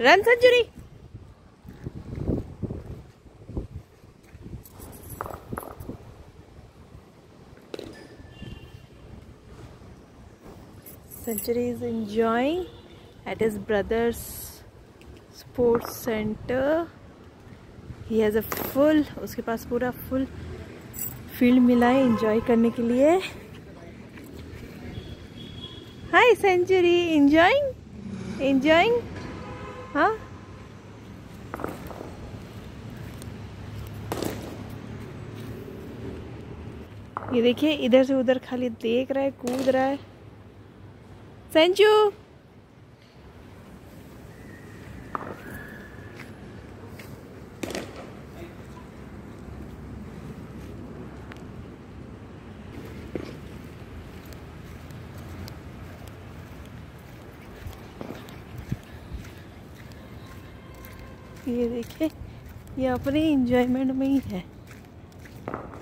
Run century. Century is enjoying at his brother's sports center. He has a full, उसके पास पूरा full field मिला है enjoy करने के लिए। हाय सेंचुरी, एंजॉयिंग हाँ। ये देखिए इधर से उधर खाली देख रहा है, कूद रहा है। संजू ये देखिए, ये अपने एंजॉयमेंट में ही है।